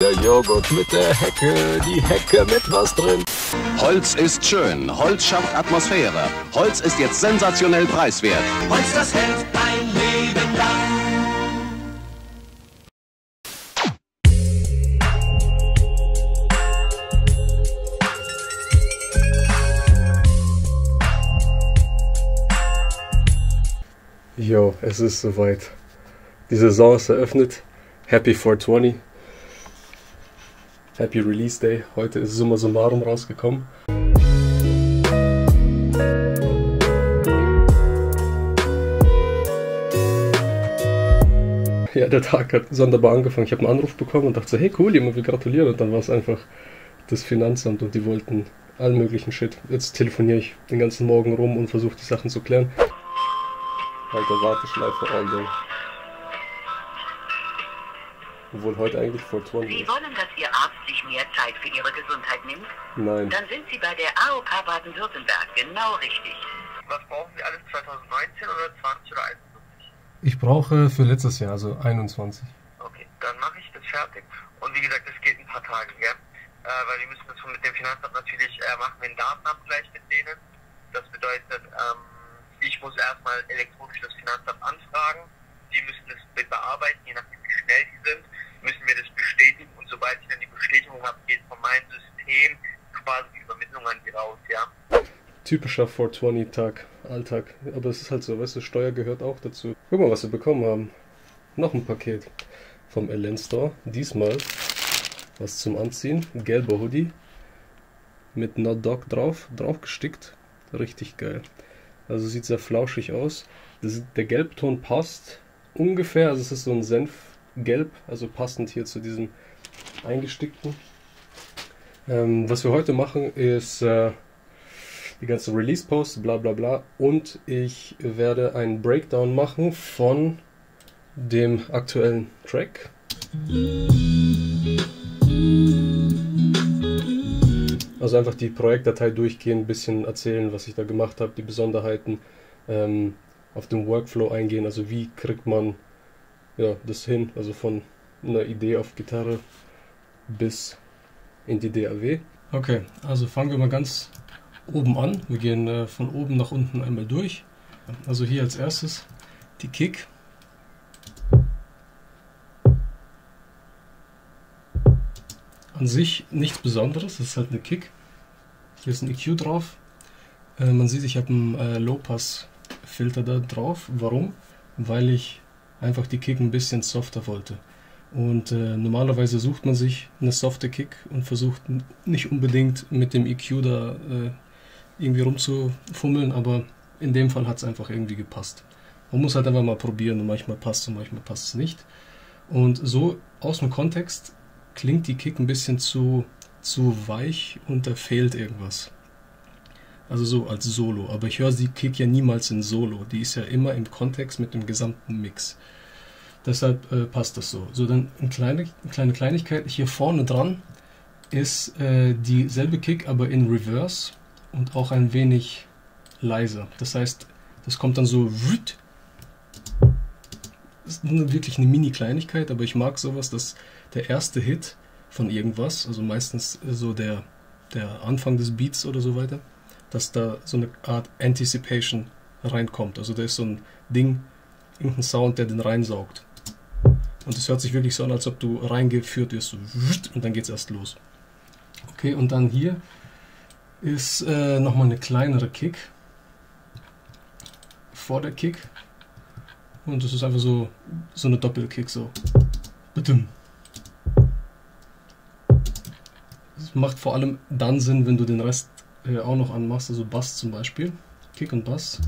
Der Joghurt mit der Hecke, die Hecke mit was drin. Holz ist schön, Holz schafft Atmosphäre. Holz ist jetzt sensationell preiswert. Holz, das hält ein Leben lang. Jo, es ist soweit. Die Saison ist eröffnet. Happy 420. Happy Release Day. Heute ist Summa Summarum rausgekommen. Ja, der Tag hat sonderbar angefangen. Ich habe einen Anruf bekommen und dachte so, hey cool, jemand will gratulieren. Und dann war es einfach das Finanzamt und die wollten allen möglichen Shit. Jetzt telefoniere ich den ganzen Morgen rum und versuche die Sachen zu klären. Alter, Warteschleife all day. Obwohl heute eigentlich 420 ist. Sie wollen, dass Ihr Arzt sich mehr Zeit für Ihre Gesundheit nimmt? Nein. Dann sind Sie bei der AOK Baden-Württemberg genau richtig. Was brauchen Sie alles 2019 oder 20 oder 21? Ich brauche für letztes Jahr, also 21. Okay, dann mache ich das fertig. Und wie gesagt, das geht ein paar Tage, gell? Weil wir müssen das mit dem Finanzamt natürlich machen, den Datenabgleich mit denen. Das bedeutet, ich muss erstmal elektronisch das Finanzamt anfragen. Die müssen es bearbeiten, je nachdem wie schnell die sind, müssen wir das bestätigen. Und sobald ich dann die Bestätigung habe, geht von meinem System quasi die Übermittlung an die raus, ja. Typischer 420-Tag, Alltag. Aber es ist halt so, weißt du, Steuer gehört auch dazu. Guck mal, was wir bekommen haben. Noch ein Paket vom LN Store. Diesmal was zum Anziehen. Ein gelber Hoodie mit Not Dog drauf gestickt. Richtig geil. Also sieht sehr flauschig aus. Der Gelbton passt ungefähr, also es ist so ein Senfgelb, also passend hier zu diesem eingestickten. Was wir heute machen ist die ganze Release-Post, bla bla bla, und ich werde einen Breakdown machen von dem aktuellen Track. Also einfach die Projektdatei durchgehen, ein bisschen erzählen, was ich da gemacht habe, die Besonderheiten, auf den Workflow eingehen, also wie kriegt man das hin, also von einer Idee auf Gitarre bis in die DAW. Okay, also fangen wir mal ganz oben an. Wir gehen von oben nach unten einmal durch. Also hier als erstes die Kick. An sich nichts Besonderes, das ist halt eine Kick. Hier ist ein EQ drauf. Man sieht, ich habe einen Low-Pass-Filter da drauf. Warum? Weil ich einfach die Kick ein bisschen softer wollte. Und normalerweise sucht man sich eine softe Kick und versucht nicht unbedingt mit dem EQ da irgendwie rumzufummeln, aber in dem Fall hat es einfach irgendwie gepasst. Man muss halt einfach mal probieren und manchmal passt es und manchmal passt es nicht. Und so aus dem Kontext klingt die Kick ein bisschen zu weich und da fehlt irgendwas. Also so als Solo. Aber ich höre die Kick ja niemals in Solo. Die ist ja immer im Kontext mit dem gesamten Mix. Deshalb passt das so. So, dann eine kleine Kleinigkeit. Hier vorne dran ist dieselbe Kick, aber in Reverse und auch ein wenig leiser. Das heißt, das kommt dann so. Das ist wirklich eine Mini-Kleinigkeit, aber ich mag sowas, dass der erste Hit von irgendwas, also meistens so der Anfang des Beats oder so weiter, dass da so eine Art Anticipation reinkommt. Also da ist so ein Ding, irgendein Sound, der den reinsaugt. Und es hört sich wirklich so an, als ob du reingeführt wirst, so, und dann geht es erst los. Okay, und dann hier ist nochmal eine kleinere Kick vor der Kick. Und das ist einfach so eine Doppelkick, so. Das macht vor allem dann Sinn, wenn du den Rest auch noch anmachst, also Bass zum Beispiel. Kick und Bass.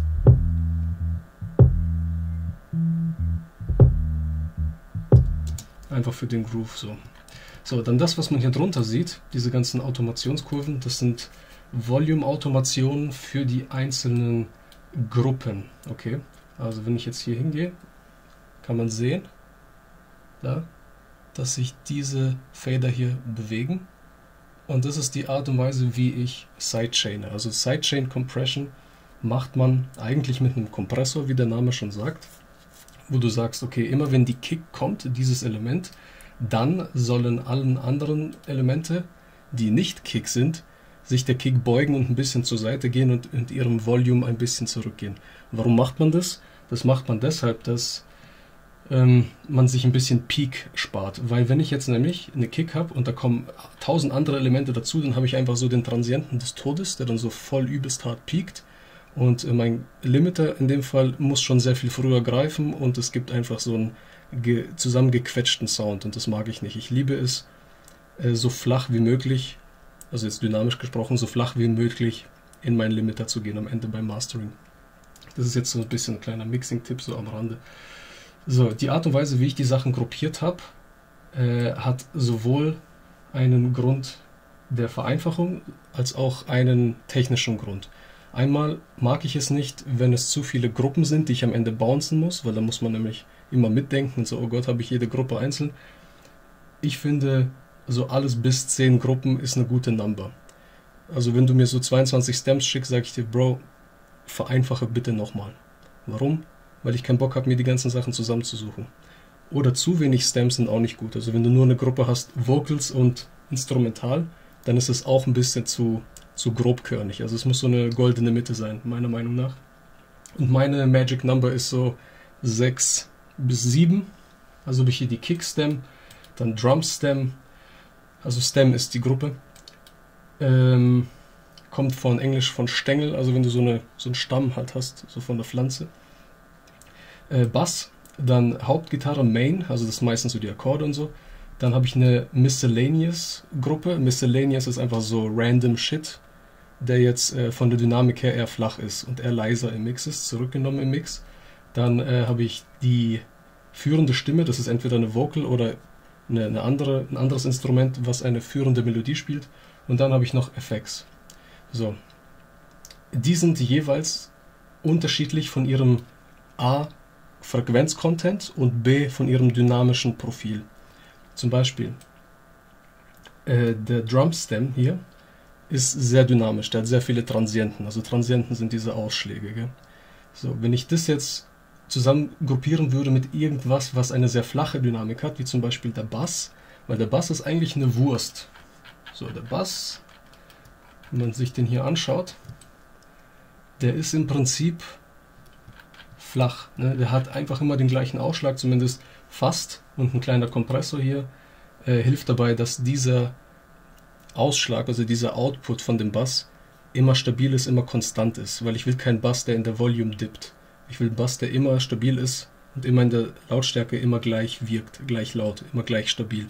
Einfach für den Groove so. So, dann das, was man hier drunter sieht, diese ganzen Automationskurven, das sind Volume-Automationen für die einzelnen Gruppen. Okay, also wenn ich jetzt hier hingehe, kann man sehen, da, dass sich diese Fader hier bewegen. Und das ist die Art und Weise, wie ich Sidechaine. Also Sidechain Compression macht man eigentlich mit einem Kompressor, wie der Name schon sagt, wo du sagst, okay, immer wenn die Kick kommt, dieses Element, dann sollen allen anderen Elemente, die nicht Kick sind, sich der Kick beugen und ein bisschen zur Seite gehen und in ihrem Volume ein bisschen zurückgehen. Warum macht man das? Das macht man deshalb, dass man sich ein bisschen Peak spart. Weil wenn ich jetzt nämlich eine Kick habe und da kommen 1000 andere Elemente dazu, dann habe ich einfach so den Transienten des Todes, der dann so voll übelst hart peakt. Und mein Limiter in dem Fall muss schon sehr viel früher greifen und es gibt einfach so einen zusammengequetschten Sound und das mag ich nicht. Ich liebe es, so flach wie möglich, also jetzt dynamisch gesprochen, so flach wie möglich in meinen Limiter zu gehen am Ende beim Mastering. Das ist jetzt so ein bisschen ein kleiner Mixing-Tipp so am Rande. So, die Art und Weise, wie ich die Sachen gruppiert habe, hat sowohl einen Grund der Vereinfachung als auch einen technischen Grund. Einmal mag ich es nicht, wenn es zu viele Gruppen sind, die ich am Ende bouncen muss, weil da muss man nämlich immer mitdenken und so, oh Gott, habe ich jede Gruppe einzeln. Ich finde, so alles bis 10 Gruppen ist eine gute Number. Also wenn du mir so 22 Stems schickst, sage ich dir, Bro, vereinfache bitte nochmal. Warum? Weil ich keinen Bock habe, mir die ganzen Sachen zusammenzusuchen. Oder zu wenig Stems sind auch nicht gut. Also wenn du nur eine Gruppe hast, Vocals und Instrumental, dann ist es auch ein bisschen zu grobkörnig. Also es muss so eine goldene Mitte sein, meiner Meinung nach. Und meine Magic Number ist so 6 bis 7. Also habe ich hier die Kick Stem, dann Drum Stem. Also Stem ist die Gruppe. Kommt von Englisch von Stängel, also wenn du so einen Stamm halt hast, so von der Pflanze. Bass, dann Hauptgitarre, Main, also das ist meistens so die Akkorde und so. Dann habe ich eine Miscellaneous-Gruppe. Miscellaneous ist einfach so random Shit, der jetzt von der Dynamik her eher flach ist und eher leiser im Mix ist, zurückgenommen im Mix. Dann habe ich die führende Stimme, das ist entweder eine Vocal oder ein anderes Instrument, was eine führende Melodie spielt. Und dann habe ich noch Effects. So. Die sind jeweils unterschiedlich von ihrem A Frequenz-Content und B von ihrem dynamischen Profil. Zum Beispiel der Drumstem hier ist sehr dynamisch, der hat sehr viele Transienten. Also Transienten sind diese Ausschläge. Gell? So, wenn ich das jetzt zusammen gruppieren würde mit irgendwas, was eine sehr flache Dynamik hat, wie zum Beispiel der Bass, weil der Bass ist eigentlich eine Wurst. So, der Bass, wenn man sich den hier anschaut, der ist im Prinzip flach. Ne? Der hat einfach immer den gleichen Ausschlag, zumindest fast. Und ein kleiner Kompressor hier hilft dabei, dass dieser Ausschlag, also dieser Output von dem Bass, immer stabil ist, immer konstant ist. Weil ich will keinen Bass, der in der Volume dippt. Ich will einen Bass, der immer stabil ist und immer in der Lautstärke immer gleich wirkt, gleich laut, immer gleich stabil.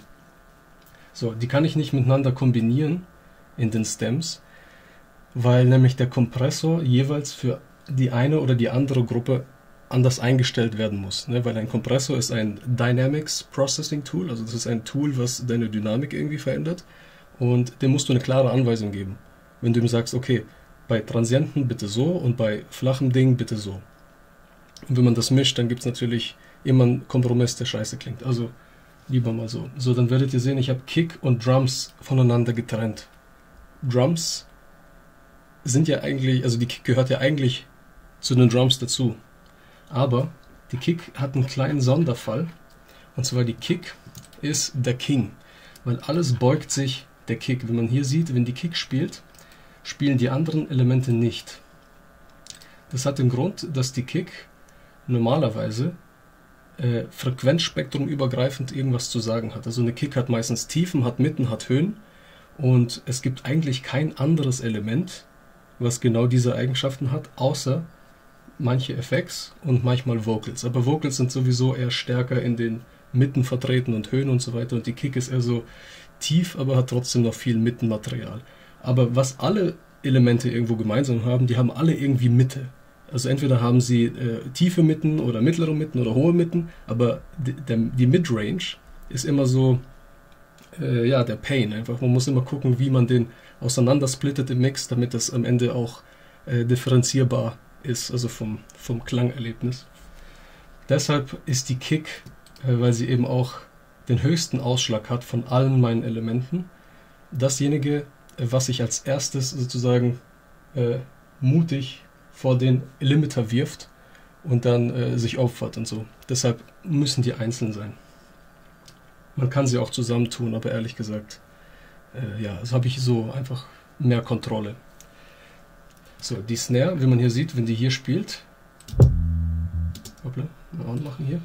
So, die kann ich nicht miteinander kombinieren in den Stems, weil nämlich der Kompressor jeweils für die eine oder die andere Gruppe anders eingestellt werden muss. Ne? Weil ein Kompressor ist ein Dynamics Processing Tool, also das ist ein Tool, was deine Dynamik irgendwie verändert und dem musst du eine klare Anweisung geben. Wenn du ihm sagst, okay, bei Transienten bitte so und bei flachem Ding bitte so. Und wenn man das mischt, dann gibt es natürlich immer einen Kompromiss, der scheiße klingt. Also lieber mal so. So, dann werdet ihr sehen, ich habe Kick und Drums voneinander getrennt. Drums sind ja eigentlich, also die Kick gehört ja eigentlich zu den Drums dazu. Aber die Kick hat einen kleinen Sonderfall. Und zwar die Kick ist der King. Weil alles beugt sich der Kick. Wenn man hier sieht, wenn die Kick spielt, spielen die anderen Elemente nicht. Das hat den Grund, dass die Kick normalerweise Frequenzspektrum übergreifend irgendwas zu sagen hat. Also eine Kick hat meistens Tiefen, hat Mitten, hat Höhen. Und es gibt eigentlich kein anderes Element, was genau diese Eigenschaften hat, außer manche Effects und manchmal Vocals. Aber Vocals sind sowieso eher stärker in den Mitten vertreten und Höhen und so weiter. Und die Kick ist eher so tief, aber hat trotzdem noch viel Mittenmaterial. Aber was alle Elemente irgendwo gemeinsam haben, die haben alle irgendwie Mitte. Also entweder haben sie tiefe Mitten oder mittlere Mitten oder hohe Mitten, aber die Midrange ist immer so, ja, der Pain einfach. Man muss immer gucken, wie man den auseinandersplittet im Mix, damit das am Ende auch differenzierbar ist, also vom Klangerlebnis. Deshalb ist die Kick, weil sie eben auch den höchsten Ausschlag hat von allen meinen Elementen, dasjenige, was sich als erstes sozusagen mutig vor den Limiter wirft und dann sich opfert und so. Deshalb müssen die einzeln sein. Man kann sie auch zusammentun, aber ehrlich gesagt, ja, das habe ich so einfach mehr Kontrolle. So, die Snare, wie man hier sieht, wenn die hier spielt, hoppla, mal anmachen hier,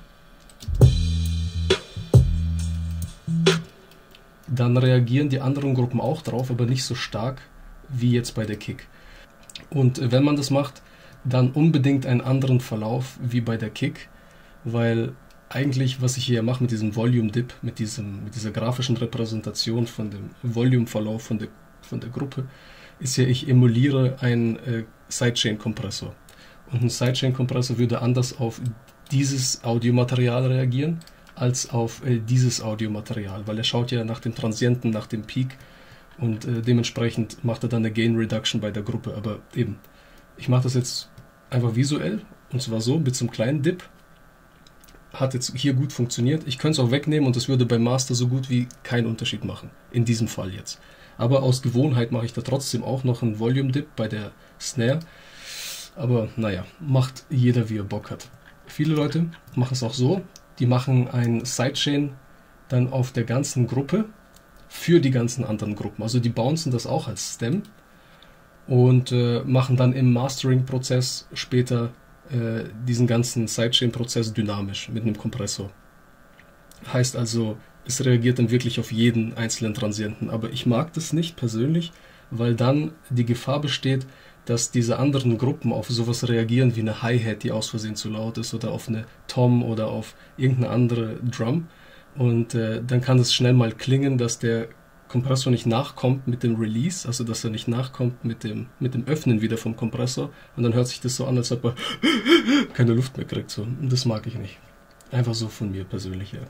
dann reagieren die anderen Gruppen auch drauf, aber nicht so stark wie jetzt bei der Kick. Und wenn man das macht, dann unbedingt einen anderen Verlauf wie bei der Kick, weil eigentlich, was ich hier mache mit diesem Volume Dip, mit dieser grafischen Repräsentation von dem Volume-Verlauf von der Gruppe, ist ja, ich emuliere einen Sidechain-Kompressor. Und ein Sidechain-Kompressor würde anders auf dieses Audiomaterial reagieren, als auf dieses Audiomaterial, weil er schaut ja nach dem Transienten, nach dem Peak und dementsprechend macht er dann eine Gain Reduction bei der Gruppe. Aber eben, ich mache das jetzt einfach visuell und zwar so mit so einem kleinen Dip. Hat jetzt hier gut funktioniert. Ich könnte es auch wegnehmen und es würde beim Master so gut wie keinen Unterschied machen. In diesem Fall jetzt. Aber aus Gewohnheit mache ich da trotzdem auch noch einen Volume Dip bei der Snare. Aber naja, macht jeder wie er Bock hat. Viele Leute machen es auch so. Die machen ein Sidechain dann auf der ganzen Gruppe für die ganzen anderen Gruppen. Also die bouncen das auch als Stem und machen dann im Mastering-Prozess später diesen ganzen Sidechain-Prozess dynamisch mit einem Kompressor. Heißt also, es reagiert dann wirklich auf jeden einzelnen Transienten. Aber ich mag das nicht persönlich, weil dann die Gefahr besteht, dass diese anderen Gruppen auf sowas reagieren wie eine Hi-Hat, die aus Versehen zu laut ist, oder auf eine Tom oder auf irgendeine andere Drum. Und dann kann es schnell mal klingen, dass der Kompressor nicht nachkommt mit dem Release, also dass er nicht nachkommt mit dem Öffnen wieder vom Kompressor. Und dann hört sich das so an, als ob er keine Luft mehr kriegt. So. Und das mag ich nicht. Einfach so von mir persönlich her.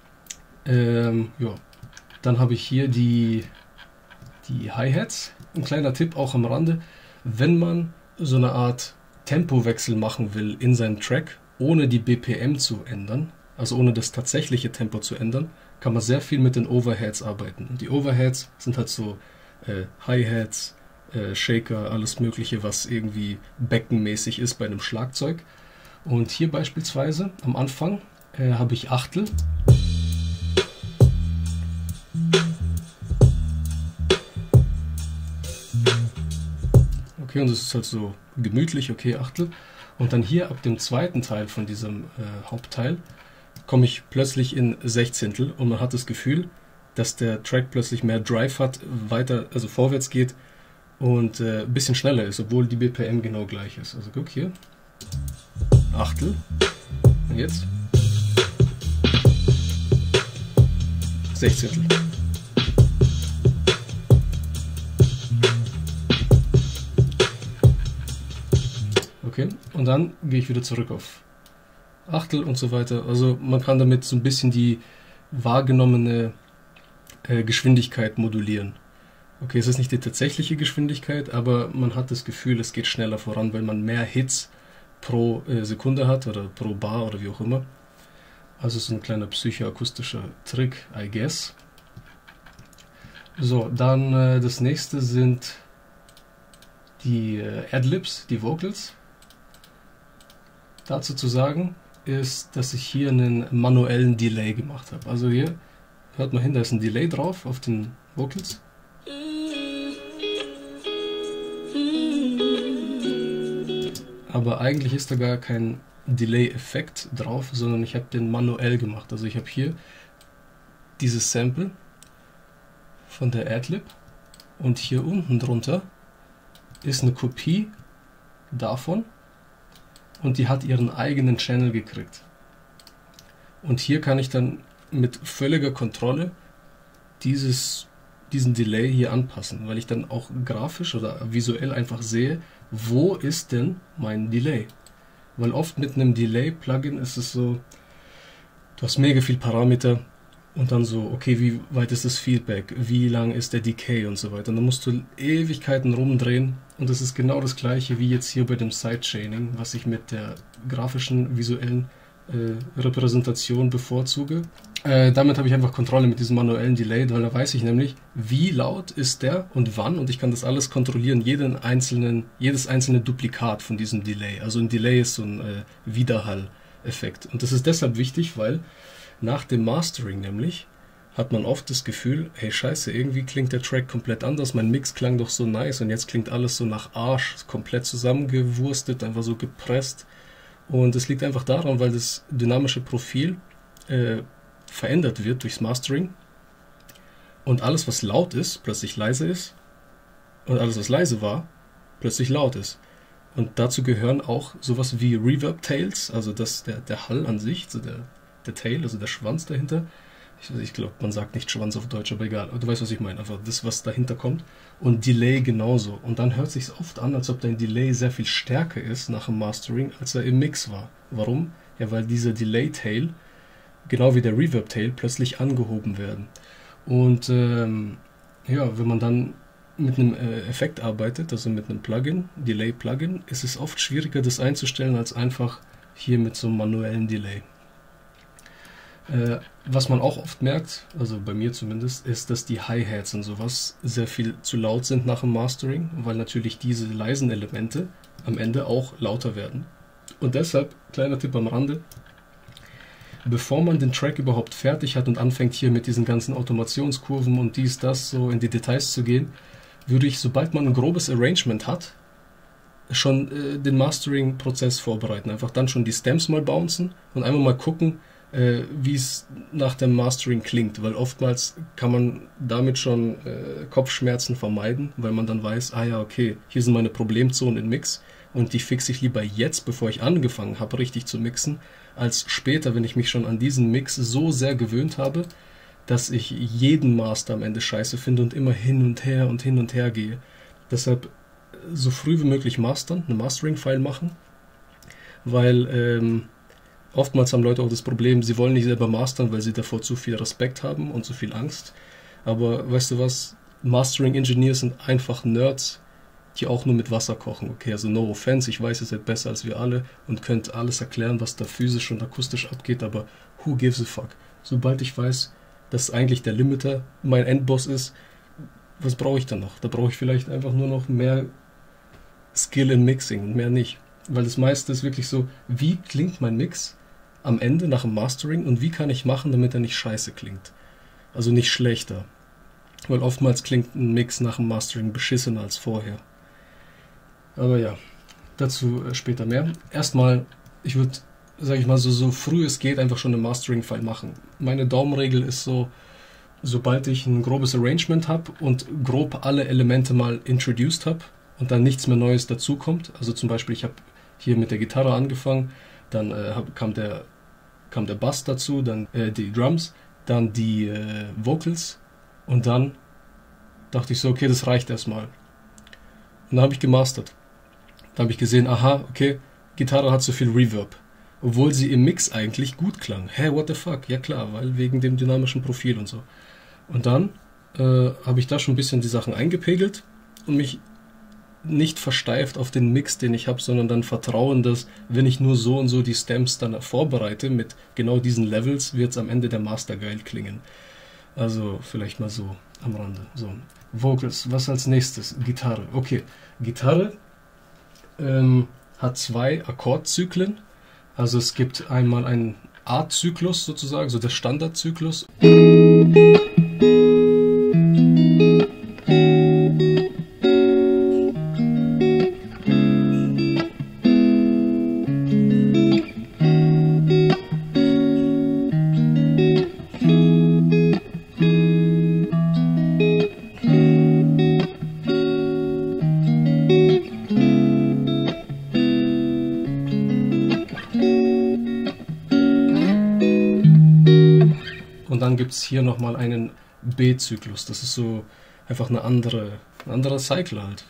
Ja. Dann habe ich hier die Hi-Hats. Ein kleiner Tipp auch am Rande. Wenn man so eine Art Tempowechsel machen will in seinem Track, ohne die BPM zu ändern, also ohne das tatsächliche Tempo zu ändern, kann man sehr viel mit den Overheads arbeiten. Und die Overheads sind halt so Hi-Hats, Shaker, alles Mögliche, was irgendwie beckenmäßig ist bei einem Schlagzeug. Und hier beispielsweise am Anfang habe ich Achtel. Okay, und das ist halt so gemütlich, okay, Achtel. Und dann hier ab dem zweiten Teil von diesem Hauptteil komme ich plötzlich in Sechzehntel und man hat das Gefühl, dass der Track plötzlich mehr Drive hat, weiter, also vorwärts geht und ein bisschen schneller ist, obwohl die BPM genau gleich ist. Also guck hier, Achtel und jetzt Sechzehntel. Okay, und dann gehe ich wieder zurück auf Achtel und so weiter. Also man kann damit so ein bisschen die wahrgenommene Geschwindigkeit modulieren. Okay, es ist nicht die tatsächliche Geschwindigkeit, aber man hat das Gefühl, es geht schneller voran, weil man mehr Hits pro Sekunde hat oder pro Bar oder wie auch immer. Also so ein kleiner psychoakustischer Trick, I guess. So, dann das nächste sind die Adlibs, die Vocals. Dazu zu sagen ist, dass ich hier einen manuellen Delay gemacht habe. Also hier, hört mal hin, da ist ein Delay drauf auf den Vocals. Aber eigentlich ist da gar kein Delay-Effekt drauf, sondern ich habe den manuell gemacht. Also ich habe hier dieses Sample von der Adlib und hier unten drunter ist eine Kopie davon. Und die hat ihren eigenen Channel gekriegt. Und hier kann ich dann mit völliger Kontrolle diesen Delay hier anpassen, weil ich dann auch grafisch oder visuell einfach sehe, wo ist denn mein Delay? Weil oft mit einem Delay-Plugin ist es so, du hast mega viel Parameter und dann so, okay, wie weit ist das Feedback, wie lang ist der Decay und so weiter. Und dann musst du Ewigkeiten rumdrehen und das ist genau das gleiche wie jetzt hier bei dem Sidechaining, was ich mit der grafischen, visuellen Repräsentation bevorzuge. Damit habe ich einfach Kontrolle mit diesem manuellen Delay, weil da weiß ich nämlich, wie laut ist der und wann und ich kann das alles kontrollieren, jedes einzelne Duplikat von diesem Delay. Also ein Delay ist so ein Widerhall-Effekt und das ist deshalb wichtig, weil nach dem Mastering nämlich hat man oft das Gefühl, hey scheiße, irgendwie klingt der Track komplett anders, mein Mix klang doch so nice und jetzt klingt alles so nach Arsch, komplett zusammengewurstet, einfach so gepresst. Und es liegt einfach daran, weil das dynamische Profil verändert wird durchs Mastering und alles, was laut ist, plötzlich leise ist und alles, was leise war, plötzlich laut ist. Und dazu gehören auch sowas wie Reverb-Tails, also der Hall an sich, so der Tail, also der Schwanz dahinter. Ich glaube, man sagt nicht Schwanz auf Deutsch, aber egal. Du weißt, was ich meine. Einfach das, was dahinter kommt. Und Delay genauso. Und dann hört es sich oft an, als ob dein Delay sehr viel stärker ist nach dem Mastering, als er im Mix war. Warum? Ja, weil dieser Delay-Tail, genau wie der Reverb-Tail, plötzlich angehoben werden. Und ja, wenn man dann mit einem Effekt arbeitet, also mit einem Plugin, Delay-Plugin, ist es oft schwieriger, das einzustellen, als einfach hier mit so einem manuellen Delay. Was man auch oft merkt, also bei mir zumindest, ist, dass die Hi-Hats und sowas sehr viel zu laut sind nach dem Mastering, weil natürlich diese leisen Elemente am Ende auch lauter werden. Und deshalb, kleiner Tipp am Rande, bevor man den Track überhaupt fertig hat und anfängt hier mit diesen ganzen Automationskurven und dies, das, so in die Details zu gehen, würde ich, sobald man ein grobes Arrangement hat, schon den Mastering-Prozess vorbereiten. Einfach dann schon die Stems mal bouncen und einmal mal gucken, wie es nach dem Mastering klingt, weil oftmals kann man damit schon Kopfschmerzen vermeiden, weil man dann weiß, ah ja, okay, hier sind meine Problemzonen im Mix und die fixe ich lieber jetzt, bevor ich angefangen habe, richtig zu mixen, als später, wenn ich mich schon an diesen Mix so sehr gewöhnt habe, dass ich jeden Master am Ende scheiße finde und immer hin und her gehe. Deshalb so früh wie möglich mastern, eine Mastering-File machen, weil oftmals haben Leute auch das Problem, sie wollen nicht selber mastern, weil sie davor zu viel Respekt haben und zu viel Angst. Aber weißt du was, Mastering-Engineers sind einfach Nerds, die auch nur mit Wasser kochen. Okay, also no offense, ich weiß, ihr seid besser als wir alle und könnt alles erklären, was da physisch und akustisch abgeht, aber who gives a fuck? Sobald ich weiß, dass eigentlich der Limiter mein Endboss ist, was brauche ich dann noch? Da brauche ich vielleicht einfach nur noch mehr Skill in Mixing und mehr nicht. Weil das meiste ist wirklich so, wie klingt mein Mix am Ende nach dem Mastering und wie kann ich machen, damit er nicht scheiße klingt. Also nicht schlechter. Weil oftmals klingt ein Mix nach dem Mastering beschissener als vorher. Aber ja, dazu später mehr. Erstmal, ich würde, sage ich mal, so früh es geht, einfach schon eine Mastering-File machen. Meine Daumenregel ist so, sobald ich ein grobes Arrangement habe und grob alle Elemente mal introduced habe und dann nichts mehr Neues dazukommt. Also zum Beispiel, ich habe hier mit der Gitarre angefangen, dann kam der Bass dazu, dann die Drums, dann die Vocals und dann dachte ich so, okay, das reicht erstmal. Und dann habe ich gemastert. Dann habe ich gesehen, aha, okay, Gitarre hat so viel Reverb, obwohl sie im Mix eigentlich gut klang. Hä, what the fuck? Ja klar, weil wegen dem dynamischen Profil und so. Und dann habe ich da schon ein bisschen die Sachen eingepegelt und mich nicht versteift auf den Mix, den ich habe, sondern dann vertrauen, dass wenn ich nur so und so die Stems dann vorbereite mit genau diesen Levels, wird es am Ende der Master geil klingen. Also vielleicht mal so am Rande. So, Vocals, was als nächstes? Gitarre. Okay, Gitarre hat 2 Akkordzyklen. Also es gibt einmal einen A-Zyklus sozusagen, so der Standardzyklus. Und dann gibt es hier nochmal einen B-Zyklus. Das ist so einfach ein anderer Cycle halt.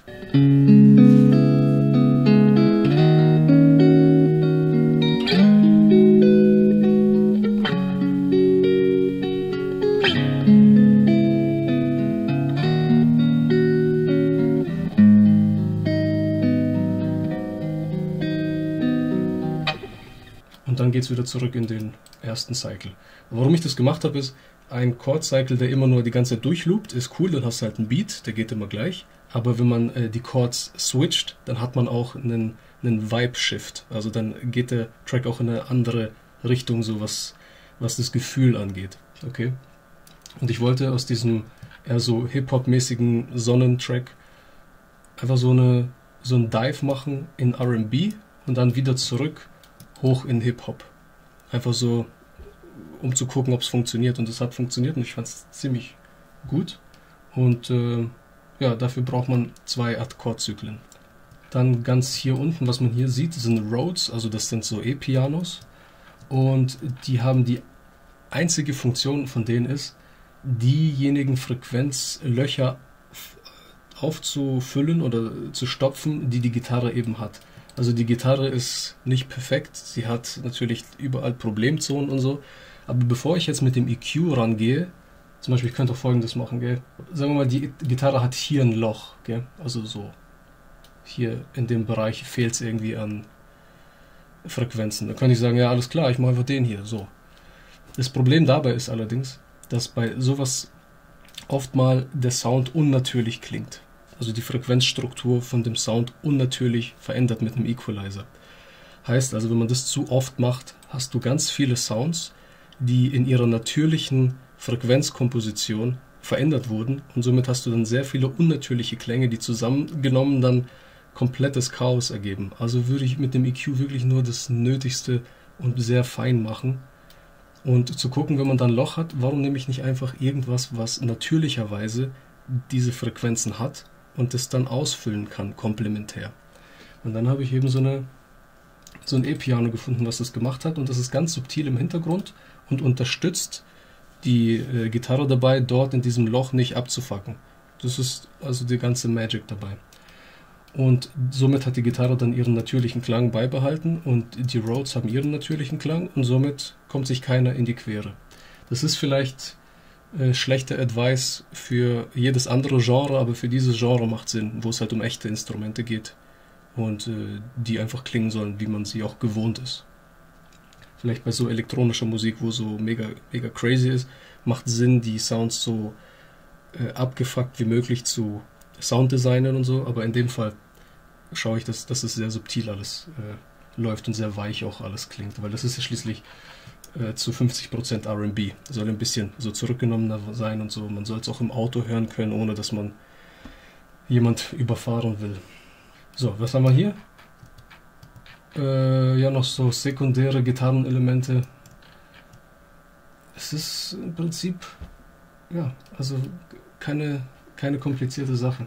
Und dann geht es wieder zurück in den ersten Cycle. Warum ich das gemacht habe, ist, ein Chord-Cycle, der immer nur die ganze Zeit durchloopt, ist cool, dann hast du halt einen Beat, der geht immer gleich. Aber wenn man die Chords switcht, dann hat man auch einen Vibe-Shift. Also dann geht der Track auch in eine andere Richtung, so was das Gefühl angeht. Okay? Und ich wollte aus diesem eher so Hip-Hop-mäßigen Sonnentrack einfach so einen Dive machen in R&B und dann wieder zurück hoch in Hip-Hop. Einfach so, um zu gucken, ob es funktioniert. Und es hat funktioniert und ich fand es ziemlich gut. Und ja, dafür braucht man 2 Akkordzyklen. Dann ganz hier unten, was man hier sieht, sind Rhodes, also das sind so E-Pianos. Und die haben die einzige Funktion von denen ist, diejenigen Frequenzlöcher aufzufüllen oder zu stopfen, die die Gitarre eben hat. Also die Gitarre ist nicht perfekt, sie hat natürlich überall Problemzonen und so. Aber bevor ich jetzt mit dem EQ rangehe, zum Beispiel, ich könnte auch Folgendes machen, gell? Sagen wir mal, die Gitarre hat hier ein Loch, gell? Also so, hier in dem Bereich fehlt es irgendwie an Frequenzen. Da kann ich sagen, ja alles klar, ich mache einfach den hier, so. Das Problem dabei ist allerdings, dass bei sowas oft mal der Sound unnatürlich klingt. Also die Frequenzstruktur von dem Sound unnatürlich verändert mit einem Equalizer. Heißt also, wenn man das zu oft macht, hast du ganz viele Sounds, die in ihrer natürlichen Frequenzkomposition verändert wurden und somit hast du dann sehr viele unnatürliche Klänge, die zusammengenommen dann komplettes Chaos ergeben. Also würde ich mit dem EQ wirklich nur das Nötigste und sehr fein machen und zu gucken, wenn man dann ein Loch hat, warum nehme ich nicht einfach irgendwas, was natürlicherweise diese Frequenzen hat und das dann ausfüllen kann, komplementär. Und dann habe ich eben so ein E-Piano gefunden, was das gemacht hat und das ist ganz subtil im Hintergrund und unterstützt die Gitarre dabei, dort in diesem Loch nicht abzufacken. Das ist also die ganze Magic dabei. Und somit hat die Gitarre dann ihren natürlichen Klang beibehalten und die Rhodes haben ihren natürlichen Klang und somit kommt sich keiner in die Quere. Das ist vielleicht schlechter Advice für jedes andere Genre, aber für dieses Genre macht Sinn, wo es halt um echte Instrumente geht und die einfach klingen sollen, wie man sie auch gewohnt ist. Vielleicht bei so elektronischer Musik, wo so mega crazy ist, macht Sinn, die Sounds so abgefuckt wie möglich zu Sounddesignen und so, aber in dem Fall schaue ich, dass es sehr subtil alles läuft und sehr weich auch alles klingt, weil das ist ja schließlich zu 50% R&B. Soll ein bisschen so zurückgenommener sein und so. Man soll es auch im Auto hören können, ohne dass man jemand überfahren will. So, was haben wir hier? Ja, noch so sekundäre Gitarrenelemente. Es ist im Prinzip, ja, also keine komplizierte Sache.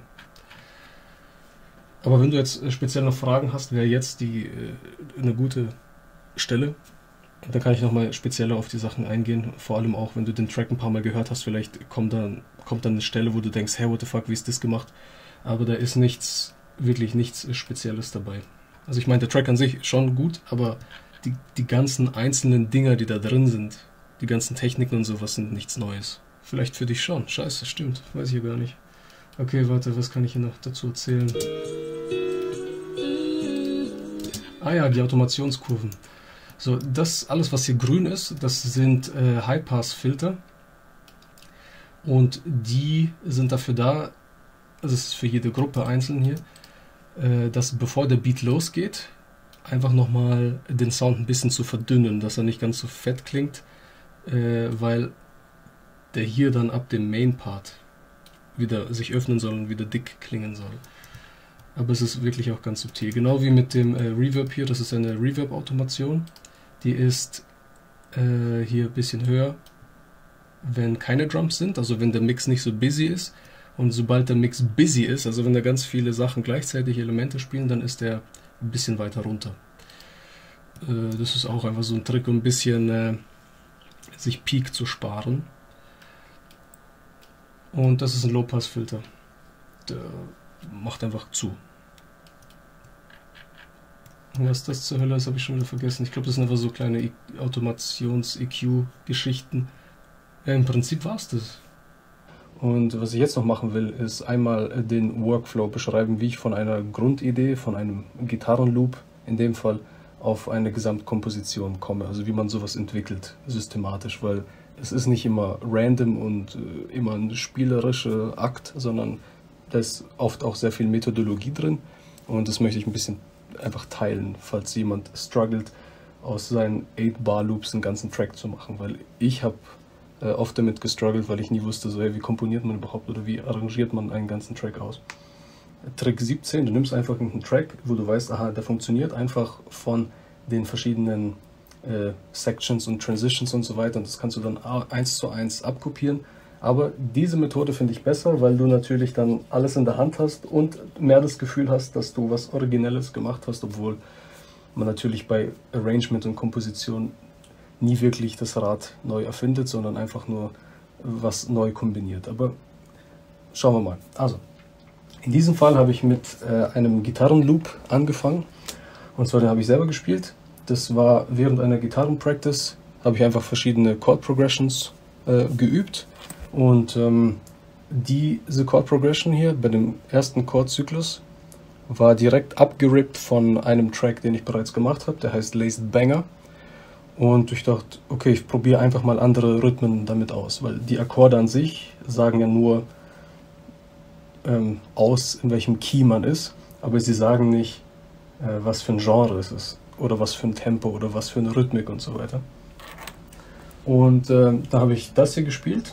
Aber wenn du jetzt speziell noch Fragen hast, wäre jetzt eine gute Stelle. Dann kann ich nochmal spezieller auf die Sachen eingehen. Vor allem auch, wenn du den Track ein paar Mal gehört hast, vielleicht kommt dann eine Stelle, wo du denkst, hey, what the fuck, wie ist das gemacht? Aber da ist wirklich nichts Spezielles dabei. Also ich meine, der Track an sich schon gut, aber die ganzen einzelnen Dinger, die da drin sind, die ganzen Techniken und sowas sind nichts Neues. Vielleicht für dich schon. Scheiße, stimmt. Weiß ich ja gar nicht. Okay, warte, was kann ich hier noch dazu erzählen? Ah ja, die Automationskurven. So, das alles, was hier grün ist, das sind High-Pass-Filter. Und die sind dafür da, das ist für jede Gruppe einzeln hier, dass bevor der Beat losgeht, einfach nochmal den Sound ein bisschen zu verdünnen, dass er nicht ganz so fett klingt, weil der hier dann ab dem Main-Part wieder sich öffnen soll und wieder dick klingen soll. Aber es ist wirklich auch ganz subtil. Genau wie mit dem Reverb hier, das ist eine Reverb-Automation. Die ist hier ein bisschen höher, wenn keine Drums sind, also wenn der Mix nicht so busy ist. Und sobald der Mix busy ist, also wenn da ganz viele Sachen gleichzeitig Elemente spielen, dann ist der ein bisschen weiter runter. Das ist auch einfach so ein Trick, um ein bisschen sich Peak zu sparen. Und das ist ein Low-Pass-Filter. Der macht einfach zu. Was das zur Hölle ist, habe ich schon wieder vergessen. Ich glaube, das sind einfach so kleine Automations-EQ-Geschichten. Ja, im Prinzip war es das. Und was ich jetzt noch machen will, ist einmal den Workflow beschreiben, wie ich von einer Grundidee, von einem Gitarrenloop, in dem Fall, auf eine Gesamtkomposition komme. Also wie man sowas entwickelt, systematisch, weil es ist nicht immer random und immer ein spielerischer Akt, sondern da ist oft auch sehr viel Methodologie drin und das möchte ich ein bisschen einfach teilen, falls jemand struggelt, aus seinen 8-Bar-Loops einen ganzen Track zu machen, weil ich habe oft damit gestruggelt, weil ich nie wusste, so, hey, wie komponiert man überhaupt oder wie arrangiert man einen ganzen Track aus. Trick 17, du nimmst einfach einen Track, wo du weißt, aha, der funktioniert einfach von den verschiedenen Sections und Transitions und so weiter, und das kannst du dann 1:1 abkopieren. Aber diese Methode finde ich besser, weil du natürlich dann alles in der Hand hast und mehr das Gefühl hast, dass du was Originelles gemacht hast, obwohl man natürlich bei Arrangement und Komposition nie wirklich das Rad neu erfindet, sondern einfach nur was neu kombiniert. Aber schauen wir mal. Also, in diesem Fall habe ich mit einem Gitarrenloop angefangen, und zwar den habe ich selber gespielt. Das war während einer Gitarrenpractice, habe ich einfach verschiedene Chord Progressions geübt, und diese Chord Progression hier bei dem ersten Chordzyklus war direkt abgerippt von einem Track, den ich bereits gemacht habe, der heißt Laced Banger. Und ich dachte, okay, ich probiere einfach mal andere Rhythmen damit aus, weil die Akkorde an sich sagen ja nur aus, in welchem Key man ist, aber sie sagen nicht, was für ein Genre es ist oder was für ein Tempo oder was für eine Rhythmik und so weiter. Und da habe ich das hier gespielt.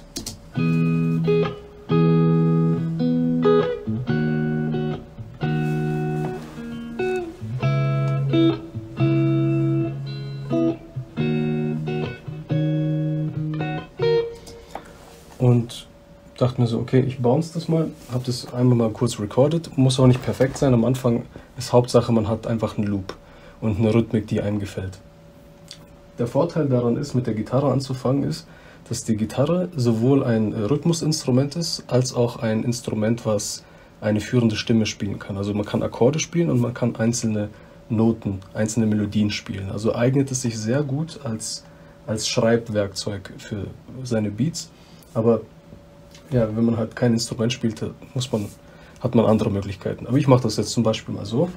Und dachte mir so, okay, ich bounce das mal, habe das einmal mal kurz recorded, muss auch nicht perfekt sein, am Anfang ist Hauptsache, man hat einfach einen Loop und eine Rhythmik, die einem gefällt. Der Vorteil daran ist, mit der Gitarre anzufangen, ist, dass die Gitarre sowohl ein Rhythmusinstrument ist, als auch ein Instrument, was eine führende Stimme spielen kann. Also man kann Akkorde spielen und man kann einzelne Noten, einzelne Melodien spielen. Also eignet es sich sehr gut als Schreibwerkzeug für seine Beats. Aber ja, wenn man halt kein Instrument spielt, hat man andere Möglichkeiten. Aber ich mache das jetzt zum Beispiel mal so,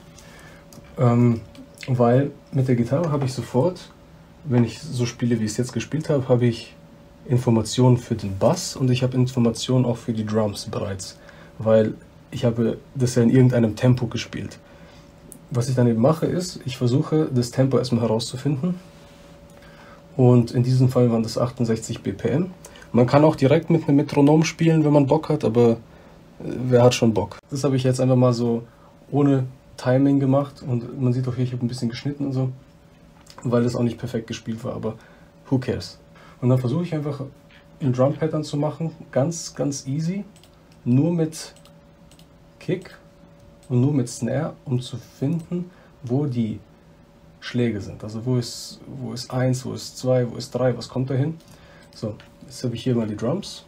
weil mit der Gitarre habe ich sofort, wenn ich so spiele, wie ich es jetzt gespielt habe, habe ich Informationen für den Bass und ich habe Informationen auch für die Drums bereits, weil ich habe das ja in irgendeinem Tempo gespielt. Was ich dann eben mache ist, ich versuche das Tempo erstmal herauszufinden, und in diesem Fall waren das 68 BPM. Man kann auch direkt mit einem Metronom spielen, wenn man Bock hat, aber wer hat schon Bock? Das habe ich jetzt einfach mal so ohne Timing gemacht, und man sieht auch hier, ich habe ein bisschen geschnitten und so, weil das auch nicht perfekt gespielt war, aber who cares? Und dann versuche ich einfach ein Drum Pattern zu machen, ganz, ganz easy, nur mit Kick und nur mit Snare, um zu finden, wo die Schläge sind. Also wo ist 1, wo ist 2, wo ist 3, was kommt da hin? So, jetzt habe ich hier mal die Drums.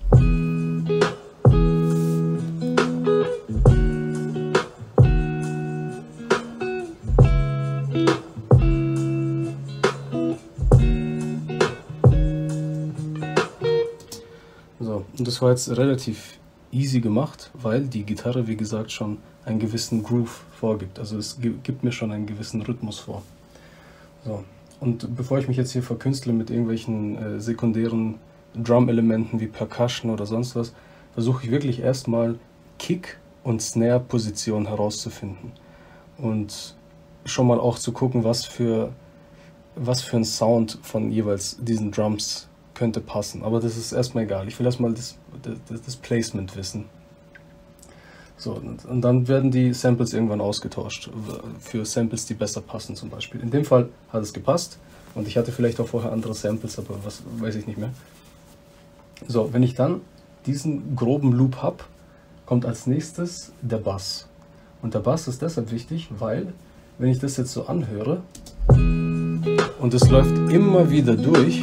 So, und das war jetzt relativ easy gemacht, weil die Gitarre, wie gesagt, schon einen gewissen Groove vorgibt. Also es gibt mir schon einen gewissen Rhythmus vor. So. Und bevor ich mich jetzt hier verkünstle mit irgendwelchen sekundären Drum-Elementen wie Percussion oder sonst was, versuche ich wirklich erstmal Kick- und Snare-Position herauszufinden. Und schon mal auch zu gucken, was für ein Sound von jeweils diesen Drums könnte passen. Aber das ist erstmal egal. Ich will erstmal das Placement wissen. So, und dann werden die Samples irgendwann ausgetauscht für Samples, die besser passen zum Beispiel. In dem Fall hat es gepasst und ich hatte vielleicht auch vorher andere Samples, aber was weiß ich nicht mehr. So, wenn ich dann diesen groben Loop habe, kommt als nächstes der Bass. Und der Bass ist deshalb wichtig, weil, wenn ich das jetzt so anhöre und es läuft immer wieder durch,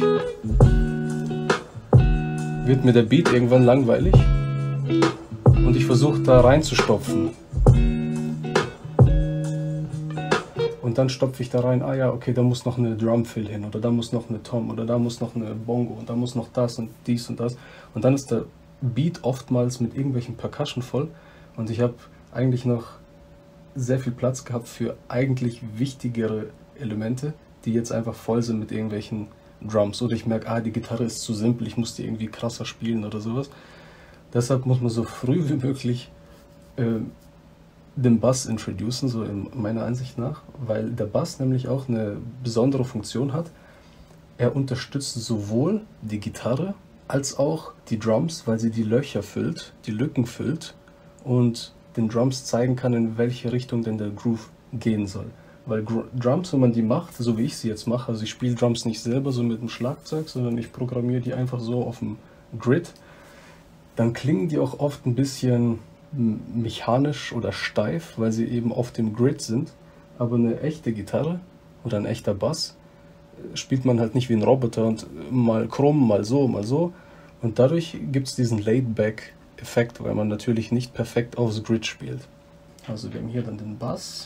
wird mir der Beat irgendwann langweilig. Und ich versuche da reinzustopfen. Und dann stopfe ich da rein, ah ja, okay, da muss noch eine Drumfill hin, oder da muss noch eine Tom, oder da muss noch eine Bongo, und da muss noch das und dies und das. Und dann ist der Beat oftmals mit irgendwelchen Percussion voll. Und ich habe eigentlich noch sehr viel Platz gehabt für eigentlich wichtigere Elemente, die jetzt einfach voll sind mit irgendwelchen Drums. Oder ich merke, die Gitarre ist zu simpel, ich muss die irgendwie krasser spielen oder sowas. Deshalb muss man so früh wie möglich den Bass introducen, so in meiner Ansicht nach, weil der Bass nämlich auch eine besondere Funktion hat. Er unterstützt sowohl die Gitarre als auch die Drums, weil sie die Löcher füllt, die Lücken füllt und den Drums zeigen kann, in welche Richtung denn der Groove gehen soll. Weil Drums, wenn man die macht, so wie ich sie jetzt mache, also ich spiele Drums nicht selber so mit dem Schlagzeug, sondern ich programmiere die einfach so auf dem Grid, dann klingen die auch oft ein bisschen mechanisch oder steif, weil sie eben auf dem Grid sind. Aber eine echte Gitarre oder ein echter Bass spielt man halt nicht wie ein Roboter und mal krumm, mal so, mal so. Und dadurch gibt es diesen Laid-Back-Effekt, weil man natürlich nicht perfekt aufs Grid spielt. Also wir haben hier dann den Bass.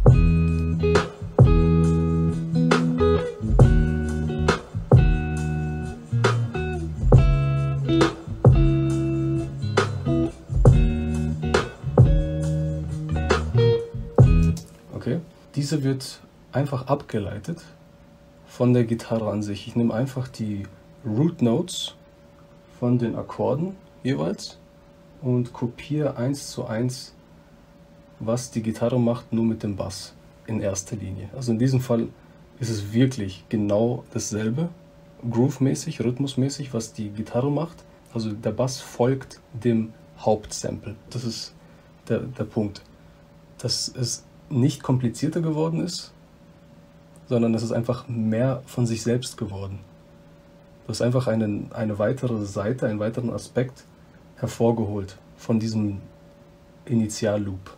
Okay, diese wird einfach abgeleitet von der Gitarre an sich. Ich nehme einfach die Root Notes von den Akkorden jeweils und kopiere 1:1, was die Gitarre macht, nur mit dem Bass in erster Linie. Also in diesem Fall ist es wirklich genau dasselbe, groove-mäßig, rhythmusmäßig, was die Gitarre macht. Also der Bass folgt dem Hauptsample. Das ist der Punkt. Dass es nicht komplizierter geworden ist, sondern es ist einfach mehr von sich selbst geworden. Du hast einfach eine weitere Seite, einen weiteren Aspekt hervorgeholt von diesem Initialloop.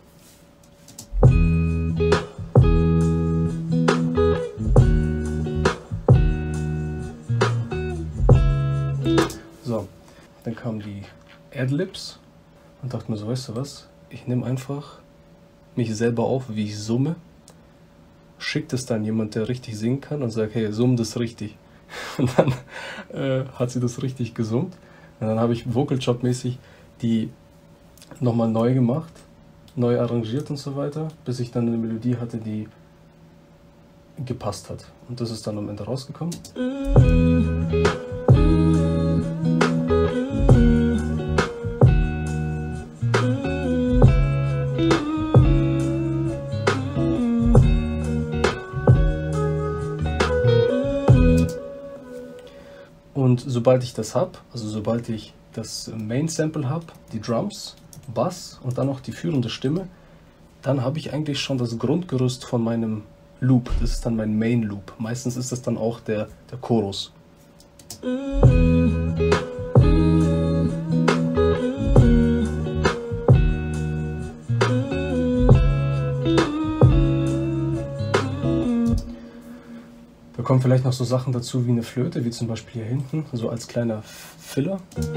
So, dann kamen die Adlibs und dachte mir so, weißt du was, ich nehme einfach mich selber auf, wie ich summe, schickt es dann jemand, der richtig singen kann und sagt, hey, summ das richtig. Und dann hat sie das richtig gesummt. Und dann habe ich Vocal Chop mäßig die nochmal neu gemacht, neu arrangiert und so weiter, bis ich dann eine Melodie hatte, die gepasst hat. Und das ist dann am Ende rausgekommen. Und sobald ich das habe, also sobald ich das Main Sample habe, die Drums, Bass und dann noch die führende Stimme, dann habe ich eigentlich schon das Grundgerüst von meinem Loop. Das ist dann mein Main Loop. Meistens ist das dann auch der Chorus. Da kommen vielleicht noch so Sachen dazu wie eine Flöte, wie zum Beispiel hier hinten, so als kleiner Filler.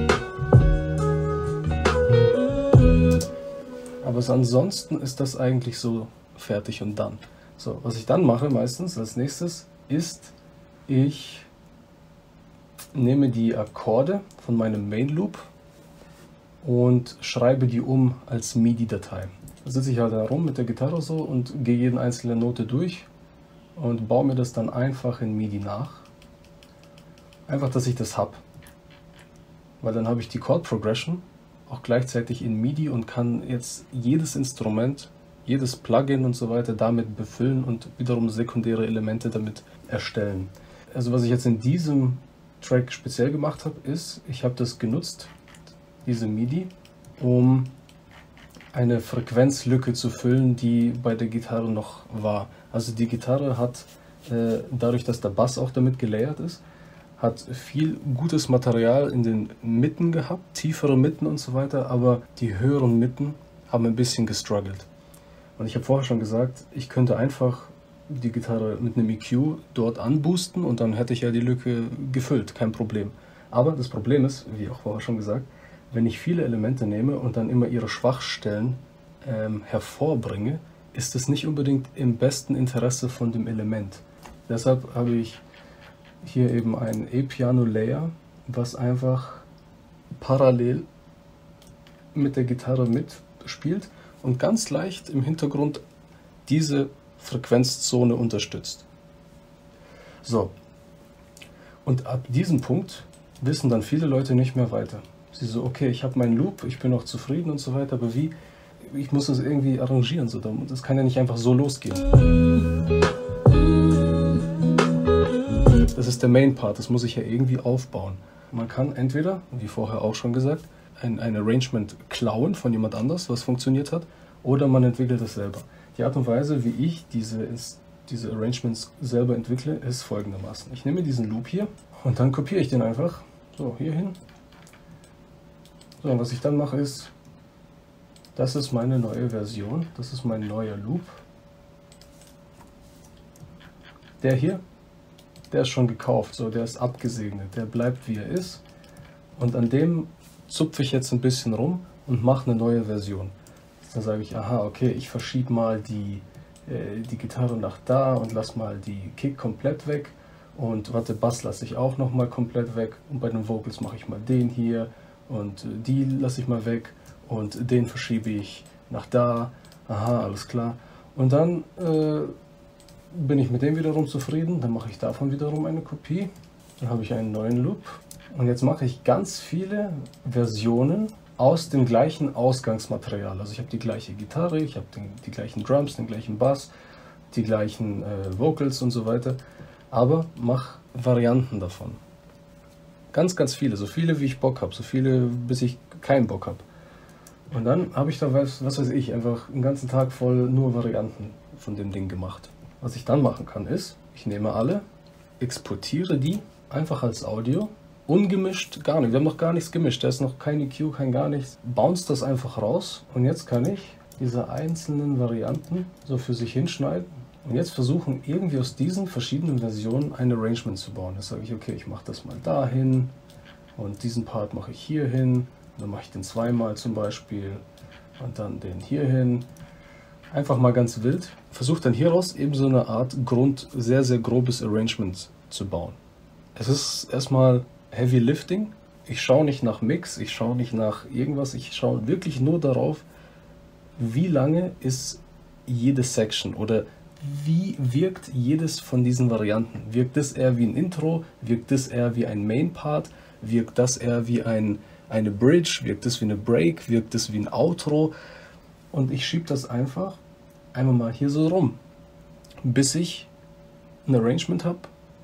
Aber ansonsten ist das eigentlich so fertig und dann. So, was ich dann mache meistens als nächstes ist, ich nehme die Akkorde von meinem Main Loop und schreibe die um als MIDI-Datei. Da sitze ich halt da rum mit der Gitarre so und gehe jede einzelne Note durch und baue mir das dann einfach in MIDI nach. Einfach, dass ich das habe. Weil dann habe ich die Chord Progression auch gleichzeitig in MIDI und kann jetzt jedes Instrument, jedes Plugin und so weiter damit befüllen und wiederum sekundäre Elemente damit erstellen. Also was ich jetzt in diesem Track speziell gemacht habe, ist, ich habe das genutzt, diese MIDI, um eine Frequenzlücke zu füllen, die bei der Gitarre noch war. Also die Gitarre hat, dadurch, dass der Bass auch damit gelayert ist, hat viel gutes Material in den Mitten gehabt, tiefere Mitten und so weiter, aber die höheren Mitten haben ein bisschen gestruggelt. Und ich habe vorher schon gesagt, ich könnte einfach die Gitarre mit einem EQ dort anboosten und dann hätte ich ja die Lücke gefüllt, kein Problem. Aber das Problem ist, wie auch vorher schon gesagt, wenn ich viele Elemente nehme und dann immer ihre Schwachstellen hervorbringe, ist es nicht unbedingt im besten Interesse von dem Element. Deshalb habe ich hier eben ein E-Piano-Layer, was einfach parallel mit der Gitarre mitspielt und ganz leicht im Hintergrund diese Frequenzzone unterstützt. So, und ab diesem Punkt wissen dann viele Leute nicht mehr weiter. Sie so, okay, ich habe meinen Loop, ich bin auch zufrieden und so weiter, aber wie? Ich muss das irgendwie arrangieren, so, das kann ja nicht einfach so losgehen. Das ist der Main Part, das muss ich ja irgendwie aufbauen. man kann entweder, wie vorher auch schon gesagt, ein Arrangement klauen von jemand anders, was funktioniert hat, oder man entwickelt es selber. Die Art und Weise, wie ich diese Arrangements selber entwickle, ist folgendermaßen. Ich nehme diesen Loop hier und dann kopiere ich den einfach so hier hin. So, und was ich dann mache ist, das ist meine neue Version, das ist mein neuer Loop. Der hier, der ist schon gekauft, so, der ist abgesegnet, der bleibt wie er ist. Und an dem zupfe ich jetzt ein bisschen rum und mache eine neue Version. Dann sage ich, aha, okay, ich verschiebe mal die Gitarre nach da und lasse mal die Kick komplett weg. Und warte, Bass lasse ich auch noch mal komplett weg. Und bei den Vocals mache ich mal den hier und die lasse ich mal weg. Und den verschiebe ich nach da. Aha, alles klar. Und dann bin ich mit dem wiederum zufrieden. Dann mache ich davon wiederum eine Kopie. Dann habe ich einen neuen Loop. Und jetzt mache ich ganz viele Versionen aus dem gleichen Ausgangsmaterial. Also ich habe die gleiche Gitarre, ich habe die gleichen Drums, den gleichen Bass, die gleichen Vocals und so weiter. Aber mache Varianten davon. Ganz, ganz viele. So viele, wie ich Bock habe. So viele, bis ich keinen Bock habe. Und dann habe ich da, was weiß ich, einfach einen ganzen Tag voll nur Varianten von dem Ding gemacht. Was ich dann machen kann ist, ich nehme alle, exportiere die einfach als Audio, ungemischt, gar nicht. Wir haben noch gar nichts gemischt, da ist noch kein EQ, kein gar nichts. Bounce das einfach raus und jetzt kann ich diese einzelnen Varianten so für sich hinschneiden und jetzt versuchen, irgendwie aus diesen verschiedenen Versionen ein Arrangement zu bauen. Jetzt sage ich, okay, ich mache das mal dahin und diesen Part mache ich hier hin. Dann mache ich den zweimal zum Beispiel und dann den hier hin. Einfach mal ganz wild. Versuche dann hieraus eben so eine Art sehr, sehr grobes Arrangement zu bauen. Es ist erstmal Heavy Lifting. Ich schaue nicht nach Mix, ich schaue nicht nach irgendwas. Ich schaue wirklich nur darauf, wie lange ist jede Section oder wie wirkt jedes von diesen Varianten. Wirkt das eher wie ein Intro? Wirkt das eher wie ein Main Part? Wirkt das eher wie eine Bridge, wirkt es wie eine Break, wirkt es wie ein Outro und ich schiebe das einfach einmal mal hier so rum, bis ich ein Arrangement habe,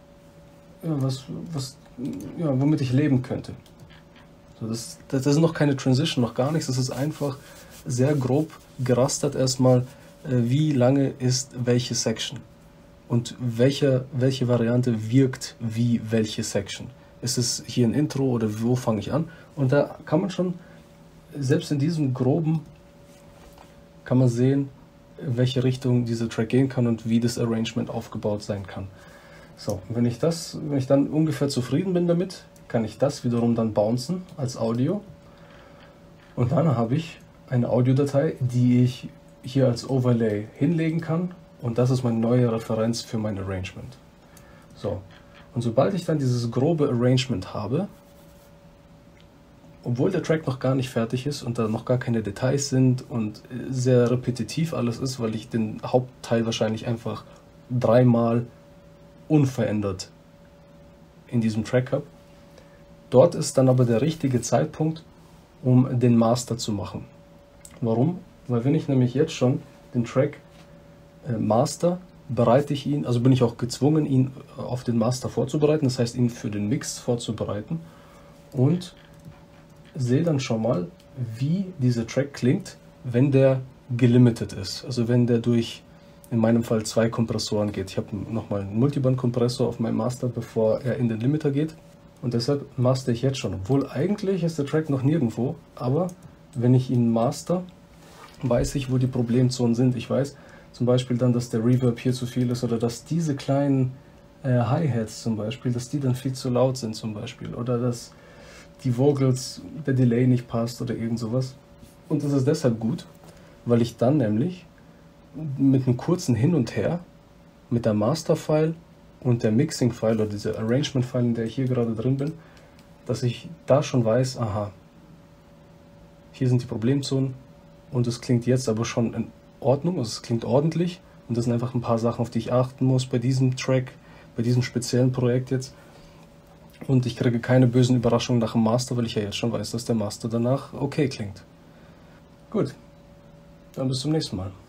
womit ich leben könnte. So, das ist noch keine Transition, noch gar nichts, das ist einfach sehr grob gerastert erstmal, wie lange ist welche Section und welche Variante wirkt wie welche Section. Ist es hier ein Intro oder wo fange ich an? Und da kann man schon, selbst in diesem Groben, kann man sehen, in welche Richtung dieser Track gehen kann und wie das Arrangement aufgebaut sein kann. So, wenn ich dann ungefähr zufrieden bin damit, kann ich das wiederum dann bouncen als Audio. Und dann habe ich eine Audiodatei, die ich hier als Overlay hinlegen kann. Und das ist meine neue Referenz für mein Arrangement. So. Und sobald ich dann dieses grobe Arrangement habe, obwohl der Track noch gar nicht fertig ist und da noch gar keine Details sind und sehr repetitiv alles ist, weil ich den Hauptteil wahrscheinlich einfach 3-mal unverändert in diesem Track habe, dort ist dann aber der richtige Zeitpunkt, um den Master zu machen. Warum? Weil wenn ich nämlich jetzt schon den Track master, bereite ich ihn, also bin ich auch gezwungen, ihn auf den Master vorzubereiten, das heißt, ihn für den Mix vorzubereiten und sehe dann schon mal, wie dieser Track klingt, wenn der gelimited ist, also wenn der durch, in meinem Fall, 2 Kompressoren geht. Ich habe nochmal einen Multiband-Kompressor auf meinem Master, bevor er in den Limiter geht und deshalb master ich jetzt schon, obwohl eigentlich ist der Track noch nirgendwo, aber wenn ich ihn master, weiß ich, wo die Problemzonen sind. Ich weiß zum Beispiel dann, dass der Reverb hier zu viel ist oder dass diese kleinen Hi-Hats zum Beispiel, dass die dann viel zu laut sind zum Beispiel oder dass die Vocals, der Delay nicht passt oder irgend sowas. Und das ist deshalb gut, weil ich dann nämlich mit einem kurzen Hin und Her mit der Master-File und der Mixing-File oder dieser Arrangement-File, in der ich hier gerade drin bin, dass ich da schon weiß, aha, hier sind die Problemzonen und es klingt jetzt aber schon in Ordnung, also es klingt ordentlich und das sind einfach ein paar Sachen, auf die ich achten muss bei diesem Track, bei diesem speziellen Projekt jetzt. Und ich kriege keine bösen Überraschungen nach dem Master, weil ich ja jetzt schon weiß, dass der Master danach okay klingt. Gut, dann bis zum nächsten Mal.